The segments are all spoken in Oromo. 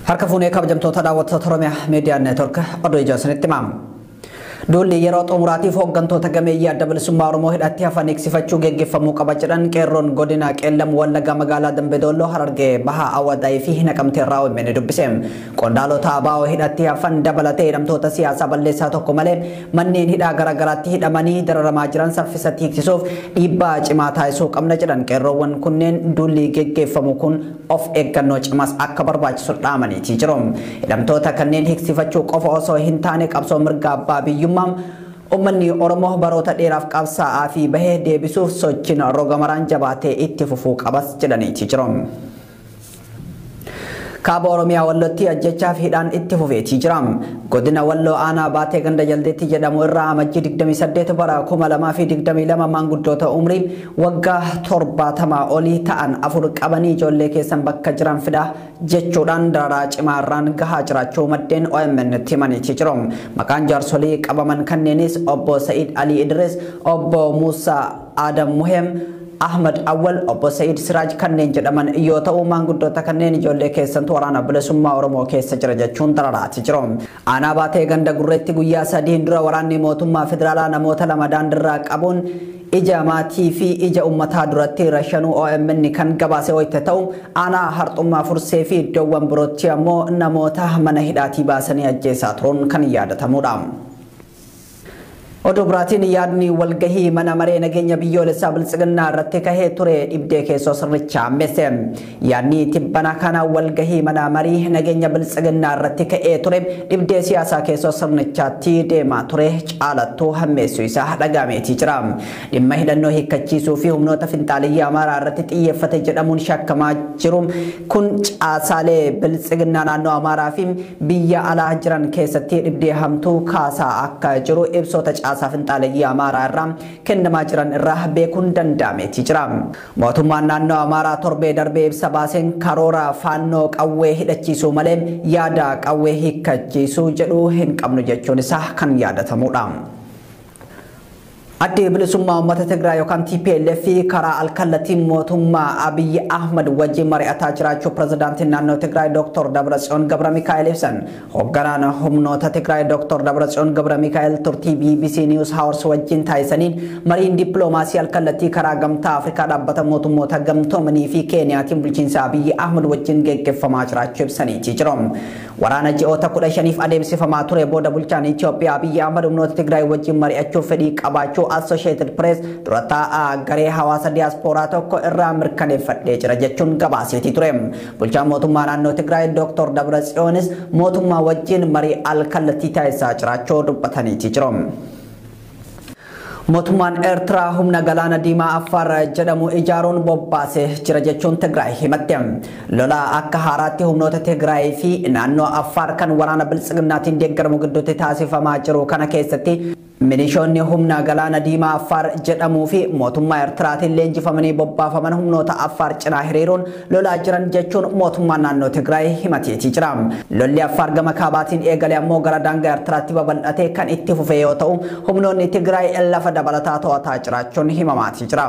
Harka fuunee kabajamtoota daawwattoota Oromiyaa Miidiyaa Neetwoork oduu ijaasanitti himamu. Duulli yeroo xumuraatiif hooggantoota gameeyyii adda bilisummaa Oromoo hidhatti hafan eegsifachuu geggeeffamuu qaba jedhan qeerroon godina Qeellam Wallaggaa magaalaa Dambidolloo Harargee Bahaa Awwadaayii fi Naqamtee irraa uummanni dubbise. Qondaalota ABO hidhatti hafan dabalatee hidhamtoota siyaasaa balleessaa tokko malee manneen hidhaa garaagaraatti hidhamanii dararamaa jiran saffisatti hiiksisuuf dhiibbaa cimaa taasisuu qabna jedhan qeerroowwan kunneen duulli geggeeffamu kun of eeggannoo cimaas akka barbaachisu dhaamaniitii jiru. Hidhamtoota kanneen hiiksifachuu qofa osoo hin taane qabsoo mirga abbaa biyyummaa ummanni Oromoo baroota dheeraaf qabsaa'aa fi bahee deebisuuf sochiin roga maraan jabaatee itti fufuu qabas jedhaniitii jiru. Kaaba Oromiyaa Wallootti ajjechaaf hidhaan itti fufeetii jira. Godina Walloo aanaa baatee ganda jaldeetti jedhamu irraa amajjii 28 bara 2022 maanguddoota umrii waggaa 70 olii ta'an afur qabanii ijoollee keessan bakka jiran fida jechuudhaan dararaa cimaarraan gahaa jiraachuu maddeen OMN itti himaniitii jiru. Maqaan jaarsolii qabaman kanneenis obbo Sa'id Ali Idris, obbo Musa Adam Muhem, Ahmad Awwal, obbo Said Siraj kanneen jedhaman yoo ta'u maanguddoota kanneen ijoollee keessantu waraana bilisummaa Oromoo keessa jira jechuun dararaati jiru. Aanaa baatee ganda gurreetti guyyaa 3 dura waraanni mootummaa federaalaa namoota lama daandirraa qabuun ija maatii fi ija ummataa duratti rashanuu OMN kan gabaase wayita ta'u aanaa harxummaa fursee fi iddoowwan birootti ammoo namoota mana hidhaatii baasanii ajjeesaa turuun kan yaadatamudha. Oduu biraatiin yaadni walgahii mana maree nageenya biyyoolessaa biltsiginnaa irratti kahee ture dhibdee keessoo sirricha hammese. Yaadni tibbana kana walgahii mana marii nageenya biltsiginnaa irratti kahee ture dhibdee siyaasaa keessoo sirnichaatti deemaa ture caalattuu hammeessuu isaa dhagahameetii jira. Dhimma hidhannoo hiikkachiisuu fi humnoota finxaaliyyaa Amaaraa irratti xiyyeeffate jedhamuun shakkamaa jiru kun caasaalee biltsiginnaa naannoo Amaaraa fi biyya alaa jiran keessatti dhibdee hamtuu kaasaa akka jiru ibsoota caasaa finxaaliyyaa Amaaraa irraa kennamaa jiran irraa beekuun danda'ameetii jira. Mootummaan naannoo Amaaraa torbee darbee ibsa baaseen karoora faannoo qawwee hidhachiisuu malee yaada qawwee hiikkachiisuu jedhu hin qabnu jechuun isaa kan yaadatamudha. Addi bilisummaa uummata Tigraay yookaan TPLF karaa alkallatiin mootummaa Abiy Ahmad wajjin mari'ataa jiraachuu pirezidaantiin naannoo Tigraay Dr. Dabratsiyoon Gabramikaa'el ibsan. Hoogganaan humnoota Tigraay Dr. Dabratsiyoon Gabramikaa'el turtii BBC News Hours wajjin taasisaniin mariin dippiloomaasii alkallattii karaa gamtaa Afrikaa dhaabbata mootummoota gamtoomanii fi Keeniyaatiin bulchiinsa Abiy Ahmad wajjin geggeeffamaa jiraachuu ibsaniitii jiru. Waraana ji'oota 15f adeemsifamaa ture booda bulchaan Itoophiyaa Abiy Ahmad humnoota Tigraay wajjin mari'achuuf fedhii qabaachuu Associated Press durataa garee hawaasa diaspooraa tokko irraa mirkaneeffadhee jira jechuun gabaaseetii ture. Bulchaan mootummaa naannoo Tigraay Dr. Dabratsiyoonis mootummaa wajjin marii alkallattii taasisaa jiraachuu dubbataniitii jiru. Mootummaan Eertiraa humna galaana diimaa Affaar jedhamu ijaaruun bobbaasee jira jechuun Tigraay himatte. Lola akka haaraatti humnoota Tigraay fi naannoo Affaar kan waraana biltsiginnaatiin deeggaramu gidduutti taasifamaa jiru kana keessatti milishoonni humna galaana diimaa Affaar jedhamuu fi mootummaa Eertiraatiin leenjifamanii bobbaafaman humnoota Affaar cinaa hiriiruun lolaa jiran jechuun mootummaan naannoo Tigraay himateetii jira. Lolli Affaar gama kaabaatiin eegale ammoo gara daangaa Eertiraatti babal'atee kan itti fufe yoo ta'u humnoonni Tigraay lafa dabalataa to'ataa jiraachuun himamaatii jira.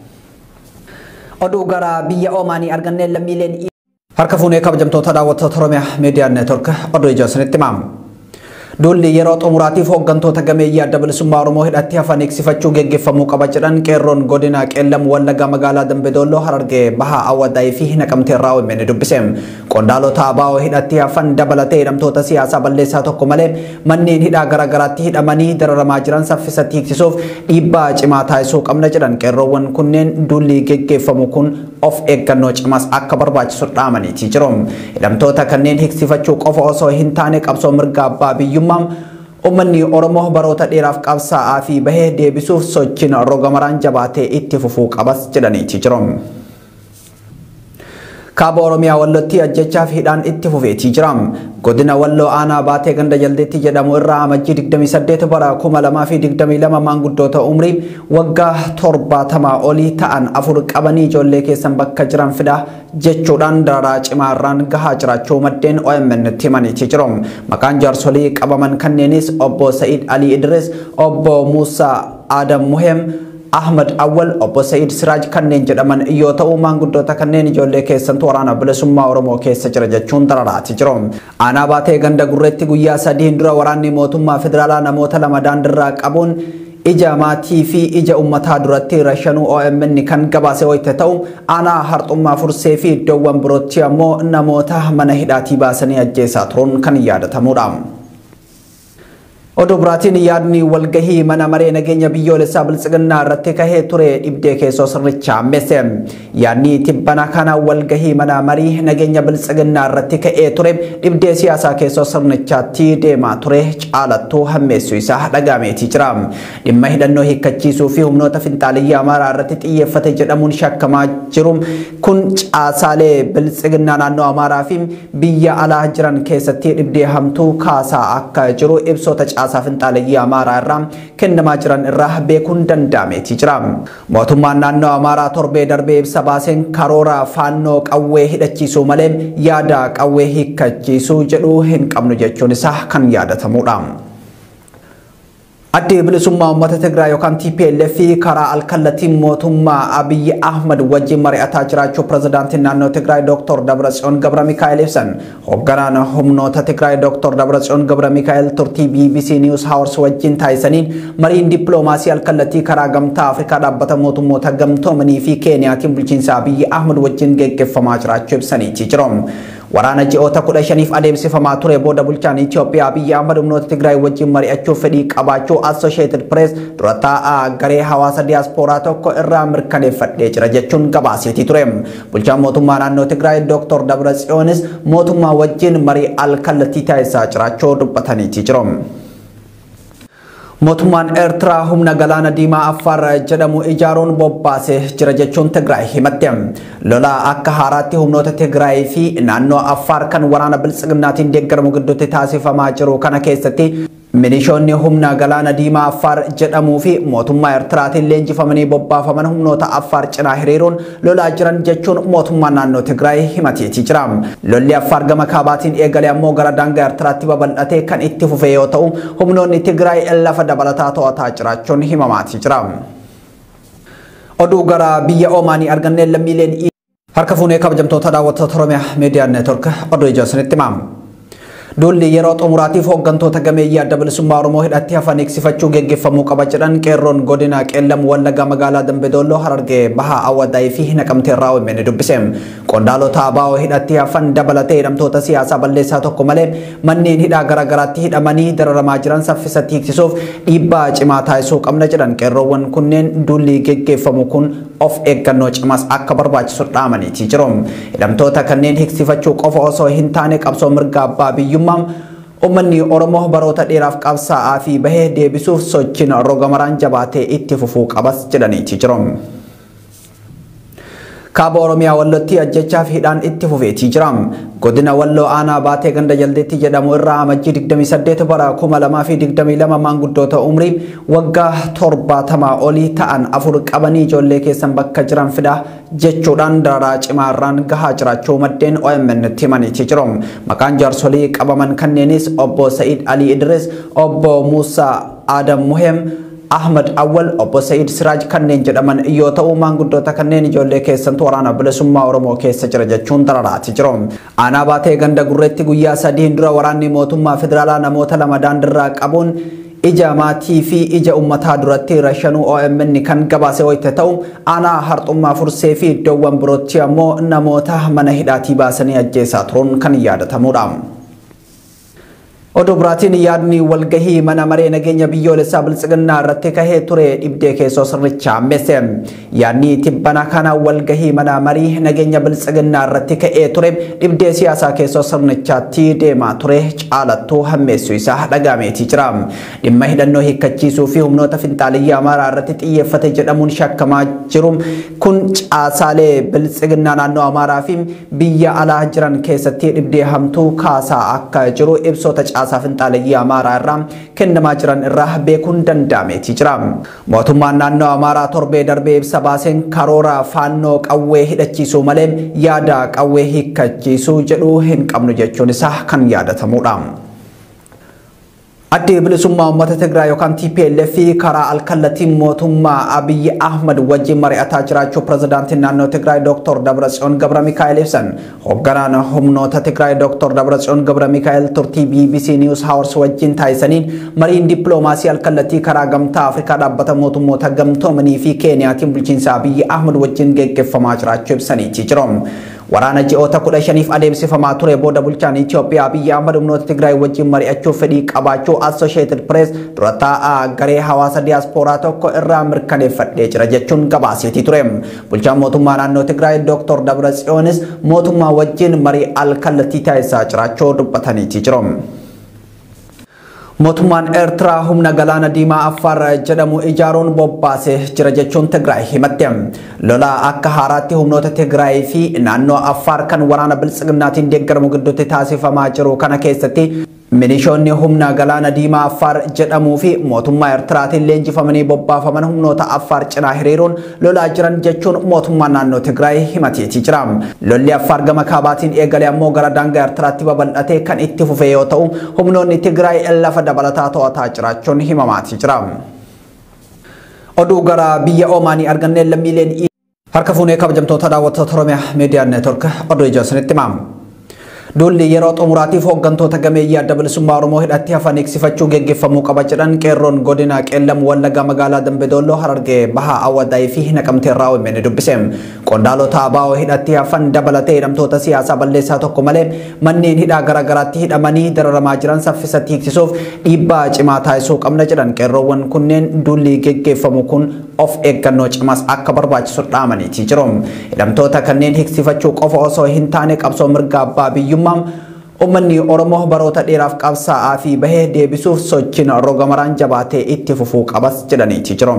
Oduu gara biyya Oomaanii argannee lammiileen harka fuunee kabajamtoota daawwattoota Oromiyaa Miidiyaa Neetwoork oduu ijaasanitti himamu. Duulli yeroo xumuraatiif hooggantoota gameeyyii adda bilisummaa Oromoo hidhatti hafan eegsifachuu geggeeffamuu qaba jedhan qeerroon godina Qeellam Wallaggaa magaalaa Dambidolloo Harargee Bahaa Awwadaayii fi Naqamtee irraa uummanni dubbise. Qondaalota ABO hidhatti hafan dabalatee hidhamtoota siyaasaa balleessaa tokko malee manneen hidhaa garaagaraatti hidhamanii dararamaa jiran saffisatti hiiksisuuf dhiibbaa cimaa taasisuu qabna jedhan qeerroowwan kunneen duulli geggeeffamu kun of eeggannoo cimaas akka barbaachisu dhaamaniitii jiru. Hidhamtoota kanneen hiiksifachuu qofa osoo hin taane qabsoo mirga abbaa biyyummaa ummanni Oromoo baroota dheeraaf qabsaa'aa fi bahee deebisuuf sochiin roga maraan jabaatee itti fufuu qabas jedhaniitii jiru. Kaaba Oromiyaa Wallootti ajjechaaf hidhaan itti fufeetii jira. Godina Walloo aanaa baatee ganda jaldeetti jedhamu irraa amajjii 28 bara 2022 maanguddoota umrii waggaa 70 olii ta'an afur qabanii ijoollee keessan bakka jiran fida jechuudhaan dararaa cimaarraan gahaa jiraachuu maddeen OMN itti himaniitii jiru. Maqaan jaarsolii qabaman kanneenis obbo Sa'id Ali Idris, obbo Musa Adam Muhem, Ahmad Awwal obbo Said Siraj kanneen jedhaman yoo ta'u maanguddoota kanneen ijoollee keessattuu waraana bilisummaa Oromoo keessa jira jechuun dararaati jiru. Aanaa baatee ganda gurreetti guyyaa 3 dura waraanni mootummaa federaalaa namoota lama daandirraa qabuun ija maatii fi ija ummataa duratti rashanuu OMN kan gabaase wayte ta'u aanaa harxummaa fursee fi iddoowwan birootti ammoo namoota mana hidhaatii baasanii ajjeesaa turuun kan yaadatamudha. Oduu biraatiin yaadni walgahii mana maree nageenya biyyoolessaa biltsiginnaa irratti kahee ture dhibdee keessoo sirricha ammeesse. Yaadni tibbana kana walgahii mana marii nageenya biltsiginnaa irratti kahee ture dhibdee siyaasaa keessoo sirnichaatti deemaa ture caalattuu hammeessuu isaa dhagahameetii jira. Dhimma hidhannoo hiikkachiisuu fi humnoota finxaaliyyaa Amaaraa irratti xiyyeeffate jedhamuun shakkamaa jiru kun caasaalee biltsiginnaa naannoo Amaaraa fi biyya alaa jiran keessatti dhibdee hamtuu kaasaa akka jiru ibsoota caasaa finxaaliyyaa Amaaraa irraa kennamaa jiran irraa beekuun danda'ameetii jira. Mootummaan naannoo Amaaraa torbee darbee ibsa baaseen karoora faannoo qawwee hidhachiisuu malee yaada qawwee hiikkachiisuu jedhu hin qabnu jechuun isaa kan yaadatamudha. Addi bilisummaa uummata Tigraay yookaan TPLF karaa alkallatiin mootummaa Abiy Ahmad wajjin mari'ataa jiraachuu pirezidaantiin naannoo Tigraay Dr. Dabratsiyoon Gabramikaa'el ibsan. Hoogganaan humnoota Tigraay Dr. Dabratsiyoon Gabramikaa'el turtii BBC News Hours wajjin taasisaniin mariin dippiloomaasii alkallattii karaa gamtaa Afrikaa dhaabbata mootummoota gamtoomanii fi Keeniyaatiin bulchiinsa Abiy Ahmad wajjin geggeeffamaa jiraachuu ibsaniitii jiru. Waraana ji'oota 15 adeemsifamaa ture booda bulchaan Itoophiyaa Abiy Ahmad humnoota Tigraay wajjin mari'achuuf fedhii qabaachuu Associated Press dura taa'aa garee hawaasa diiyaaspooraa tokko irraa mirkaneeffadhee jira jechuun gabaaseetii ture. Bulchaan mootummaa naannoo Tigraay Dr. Dabratsiyoonis mootummaa wajjin marii alkallattii taasisaa jiraachuu dubbataniitii jiru. Mootummaan Eertiraa humna galaana diimaa Affaar jedhamu ijaaruun bobbaasee jira jechuun Tigraay himatte. Lola akka haaraatti humnoota Tigraay fi naannoo Affaar kan waraana biltsiginnaatiin deeggaramu gidduutti taasifamaa jiru kana keessatti milishoonni humna galaana diimaa Affaar jedhamuu fi mootummaa Eertiraatiin leenjifamanii bobbaafaman humnoota Affaar cinaa hiriiruun lolaa jiran jechuun mootummaan naannoo Tigraay himateetii jira. Lolli Affaar gama kaabaatiin eegale ammoo gara daangaa Eertiraatti babal'atee kan itti fufe yoo ta'u humnoonni Tigraay lafa dabalataa to'ataa jiraachuun himamaatii jira. Oduu gara biyya Oomaanii argannee lammiileen harka fuunee kabajamtoota daawwattoota Oromiyaa Miidiyaa Neetwork oduu ijoolsanitti himamu. Dulli yeroo xumuraatiif hooggantoota gameeyyii adda bilisummaa Oromoo hidhatti hafan eegsifachuu geggeeffamuu qaba jedhan qeerroon godina Qeellam Wallaggaa magaalaa Dambidolloo Harargee Bahaa Awwadaayii fi Naqamtee irraa OMN dubbise. Qondaalota ABO hidhatti hafan dabalatee hidhamtoota siyaasaa balleessaa tokko malee manneen hidhaa garaagaraatti hidhamanii dararamaa jiran saffisatti hiiksisuuf dhiibbaa cimaa taasisuu qabna jedhan qeerroowwan kunneen dulli geggeeffamu kun of eeggannoo cimaas akka barbaachisu dhaamaniitii jiru. Hidhamtoota kanneen hiiksifachuu qofa osoo hin taane qabsoo mirga abbaa biyyummaa ummanni Oromoo baroota dheeraaf qabsaa'aa fi bahee deebisuuf sochiin rogamaraan jabaatee itti fufuu qabas jedhaniitii jiru. Kaaba Oromiyaa Wallootti ajjechaaf hidhaan itti fufeetii jira. Godina Walloo aanaa baatee ganda jaldeetti jedhamu irraa amajjii 28 bara 2022 maanguddoota umrii waggaa 70 olii ta'an 4 qabanii ijoollee keessan bakka jiran fida jechuudhaan dararaa cimaarraan gahaa jiraachuu maddeen OMN himaniitii jiru. Maqaan jaarsolii qabaman kanneenis obbo Said Ali Idris, obbo Musa Adam Muhem, Ahmad Awwal, obbo Said Siraj kanneen jedhaman yoo ta'u maanguddoota kanneen ijoollee keessattuu waraana bilisummaa Oromoo keessa jira jechuun dararaati jiru. Aanaa baatee ganda gurreetti guyyaa 3 dura waraanni mootummaa federaalaa namoota lama daandirraa qabuun ija maatii fi ija ummataa duratti rashanuu OMN kan gabaase wayte ta'u aanaa harxummaa fursee fi iddoowwan birootti ammoo namoota mana hidhaatii baasanii ajjeesaa turuun kan yaadatamudha. Oduu biraatiin yaadni walgahii mana maree nageenya biyyoolessaa biltsiginnaa irratti kahee ture dhibdee keessoo sirricha ammeesse. Yaadni tibbana kana walgahii mana marii nageenya biltsiginnaa irratti kahee ture dhibdee siyaasaa keessoo sirnichaatti deemaa ture caalattuu hammeessuu isaa dhagahameetii jira. Dhimma hidhannoo hiikkachiisuu fi humnoota finxaaliyyaa Amaaraa irratti xiyyeeffate jedhamuun shakkamaa jiru kun caasaalee biltsiginnaa naannoo Amaaraa fi biyya alaa jiran keessatti dhibdee hamtuu kaasaa akka jiru ibsoota caasaa finxaaliyyaa Amaaraa irraa kennamaa jiran irraa beekuun danda'ameetii jira. Mootummaan naannoo Amaaraa torbee darbee ibsa baaseen karoora faannoo qawwee hidhachiisuu malee yaada qawwee hiikkachiisuu jedhu hin qabnu jechuun isaa kan yaadatamudha. Addi bilisummaa uummata Tigraay yookaan TPLF karaa alkallatiin mootummaa Abiy Ahmed wajjin mari'ataa jiraachuu pirezidaantiin naannoo Tigraay Dr. Dabratsiyoon Gabra Mikaa'el ibsan. Hoogganaan humnoota Tigraay Dr. Dabratsiyoon Gabra Mikaa'el turtii BBC News Hours wajjin taasisaniin mariin dippiloomaasii alkallatii karaa gamtaa Afrikaa dhaabbata mootummoota gamtoomanii fi Keeniyaatiin bulchiinsa Abiy Ahmed wajjin geggeeffamaa jiraachuu ibsanii jiru. Waraana ji'oota 15 adeemsifamaa ture booda bulchaan Itoophiyaa Abiy Ahmed humnoota Tigraay wajjin mari'achuuf fedhii qabaachuu Associated Press dura taa'aa garee hawaasa diiyaaspooraa tokko irraa mirkaneeffadhee jira jechuun gabaaseetii ture. Bulchaan mootummaa naannoo Tigraay Dr. Dabratsiyoonis mootummaa wajjin marii alkallattii taasisaa jiraachuu dubbatanii jiru. Mootummaan Eertiraa humna galaana diimaa Affaar jedhamu ijaaruun bobbaasee jira jechuun Tigraay himatte. Lola akka haaraatti humnoota Tigraay fi naannoo Affaar kan waraana biltsiginnaatiin deeggaramu gidduutti taasifamaa jiru kana keessatti milishoonni humna galaana diimaa Affaar jedhamuu fi mootummaa Eertiraatiin leenjifamanii bobbaafaman humnoota Affaar cinaa hiriiruun lolaa jiran jechuun mootummaan naannoo Tigraay himatee jira. Lolli Affaar gama kaabaatiin eegalee ammoo gara daangaa Eertiraatti babal'atee kan itti fufe yoo ta'u humnoonni Tigraay lafa dabalataa to'ataa jiraachuun himamaa jira. Oduu gara biyya Oomaanii argannee lammiileen harka fuunee kabajamtoota daawwattoota Oromiyaa Miidiyaa Neetwork oduu ijoolsanitti himamu. Dulli yeroo xumuraatiif hooggantoota gameeyyii adda bilisummaa Oromoo hidhatti hafan eegsifachuu geggeeffamuu qaba jedhan qeerroon godina Qeellam Wallaggaa magaalaa Dambidolloo Harargee Bahaa Awwadaayii fi Naqamtee irraa uummanni dubbise. Qondaalota ABO hidhatti hafan dabalatee hidhamtoota siyaasaa balleessaa tokko malee manneen hidhaa garaagaraatti hidhamanii dararamaa jiran saffisatti hiiksisuuf dhiibbaa cimaa taasisuu qabna jedhan qeerroowwan kunneen dulli geggeeffamu kun of eeggannoo cimaas akka barbaachisu dhaamanii jiru. Hidhamtoota kanneen hiiksifachuu qofa osoo hin taane qabsoo mirga abbaa biyyummaa ummanni Oromoo baroota dheeraaf qabsaa'aa fi bahee deebisuuf sochiin roga maraan jabaatee itti fufuu qabas jedhanii jiru.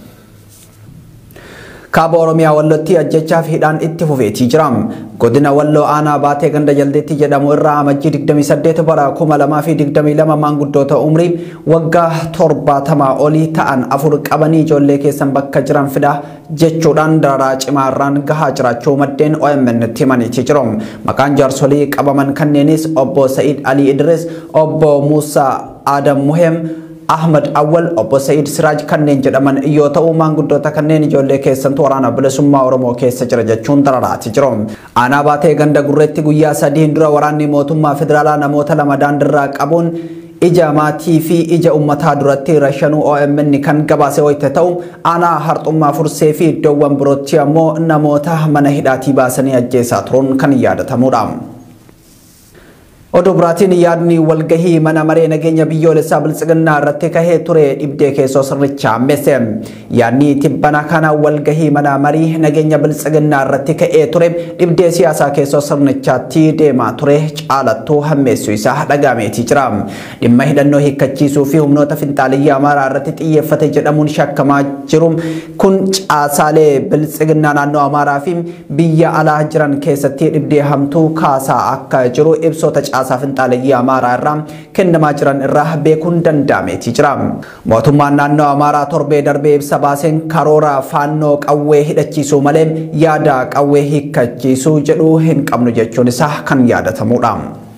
Kaaba Oromiyaa Wallootti ajjechaaf hidhaan itti fufeetii jira. Godina Walloo aanaa baatee ganda jaldeetti jedhamu irraa amajjii 28 bara 2022 maanguddoota umrii waggaa 70 olii ta'an afur qabanii ijoollee keessan bakka jiran fidaa jechuudhaan dararaa cimaarraan gahaa jiraachuu maddeen OMN himanii jiru. Maqaan jaarsolii qabaman kanneenis obbo Sa'iid Ali Idris, obbo Muusaa Adam Muhem, Ahmad Awwal, obbo Sa'iid Siraaj kanneen jedhaman yoo ta'u maanguddoota kanneen ijoollee keessan waraana bilisummaa Oromoo keessa jira jechuun dararaa jiru. Aanaa baatee ganda gurreetti guyyaa 3 dura waraanni mootummaa federaalaa namoota lama daandirraa qabuun ija maatii fi ija ummataa duratti rashanuu OMN kan gabaase wayte ta'u aanaa harxummaa fursee fi iddoowwan birootti ammoo namoota mana hidhaatii baasanii ajjeesaa turuun kan yaadatamudha. Oduu biraatiin yaadni walgahii mana maree nageenya biyyoolessaa biltsiginnaa irratti kahee ture dhibdee keessoo sirricha hammeesse. Yaadni tibbana kana walgahii mana marii nageenya biltsiginnaa irratti kahee ture dhibdee siyaasaa keessoo sirnichaatti deemaa ture caalattuu hammeessuu isaa dhagahameetii jira. Dhimma hidhannoo hiikkachiisuu fi humnoota finxaaliyyaa Amaaraa irratti xiyyeeffate jedhamuun shakkamaa jiru kun caasaalee biltsiginnaa naannoo Amaaraa fi biyya alaa jiran keessatti dhibdee hamtuu kaasaa akka jiru ibsoota finxaaliyyaa Amaaraa irraa kennamaa jiran irraa beekuun danda'ameetii jira. Mootummaan naannoo Amaaraa torbee darbee ibsa baaseen karoora faannoo qawwee hidhachiisuu malee yaada qawwee hiikkachiisuu jedhu hin qabnu jechuun isaa kan yaadatamudha.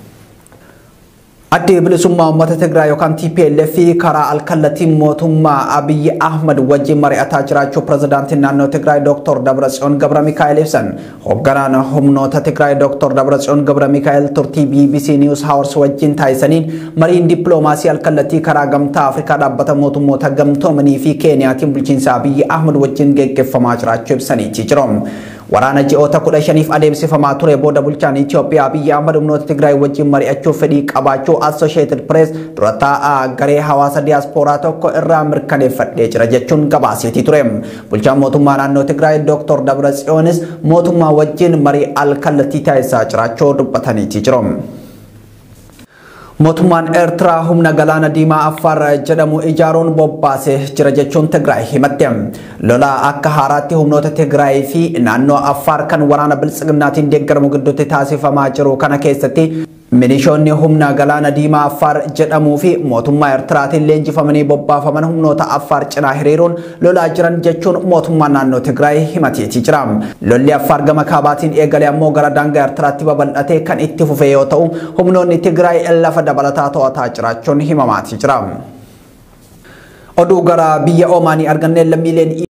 Addi bilisummaa uummata Tigraay yookaan TPLF karaa alkallatiin mootummaa Abiy Ahmed wajjin mari'ataa jiraachuu pirezidaantiin naannoo Tigraay Dr. Dabratsiyoon Gabra Mikaa'el ibsan. Hoogganaan humnoota Tigraay Dr. Dabratsiyoon Gabra Mikaa'el turtii BBC News Hours wajjin taasisaniin mariin dippiloomaasii alkallattii karaa gamtaa Afrikaa dhaabbata mootummoota gamtoomanii fi Keeniyaatiin bulchiinsa Abiy Ahmed wajjin geggeeffamaa jiraachuu ibsanii jiru. Waraana ji'oota 15 adeemsifamaa ture booda bulchaan Itoophiyaa Abiy Ahmed humnoota Tigraay wajjin mari'achuuf fedhii qabaachuu Associated Press dura taa'aa garee hawaasa diiyaaspooraa tokko irraa mirkaneeffadhee jira jechuun gabaaseetii ture. Bulchaan mootummaa naannoo Tigraay Dr. Dabratsiyoonis mootummaa wajjin marii alkallattii taasisaa jiraachuu dubbatanii jiru. Mootummaan Eertiraa humna galaana diimaa Affaar jedhamu ijaaruun bobbaasee jira jechuun Tigraay himatte. Lola akka haaraatti humnoota Tigraay fi naannoo Affaar kan waraana biltsiginnaatiin deeggaramu gidduutti taasifamaa jiru kana keessatti Milishoonni humna galaana diimaa Affaar jedhamuu fi mootummaa Eertiraatiin leenjifamanii bobbaafaman humnoota Affaar cinaa hiriiruun lolaa jiran jechuun mootummaa naannoo Tigraay himatee jira. Lolli Affaar gama kaabaatiin eegale ammoo gara daangaa Eertiraatti babal'atee kan itti fufe yoo ta'u humnoonni Tigraay lafa dabalataa to'ataa jiraachuun himamaa jira. Oduu gara biyya Omaanii argannee lammiileen